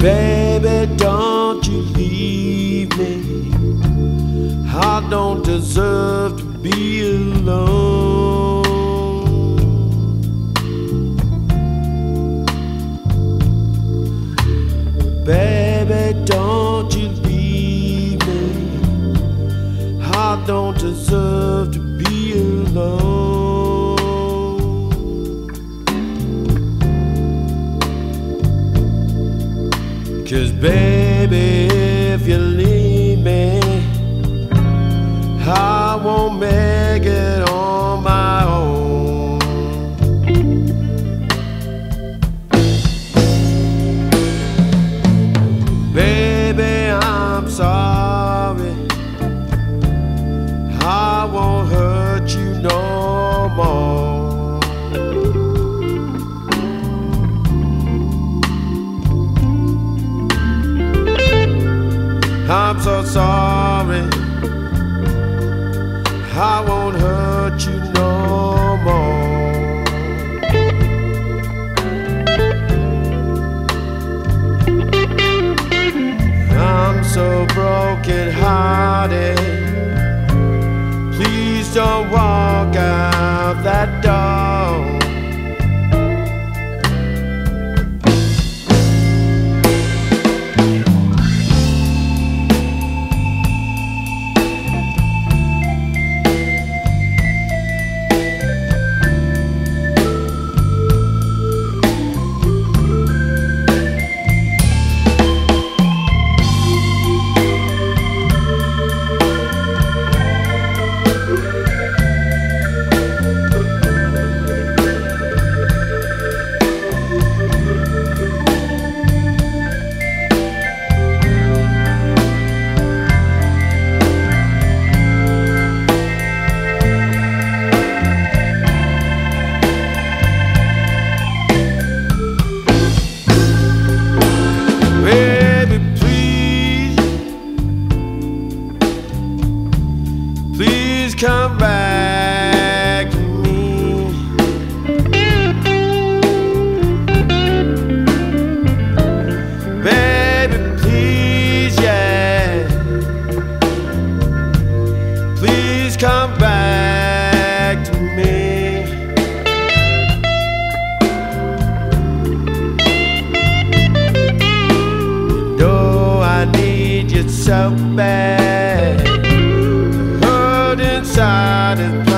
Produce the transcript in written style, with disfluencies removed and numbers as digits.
Baby, don't you leave me. I don't deserve to be alone. Baby, don't you leave me. I don't deserve to be alone. 'Cause baby, if you leave me, I won't make it on my own. Baby, I'm sorry, I won't hurt you no more. I'm so sorry, I won't hurt you no more. I'm so broken hearted, please don't walk out that door. Please come back to me. Baby, please, yeah. Please come back to me. You know I need you so bad inside of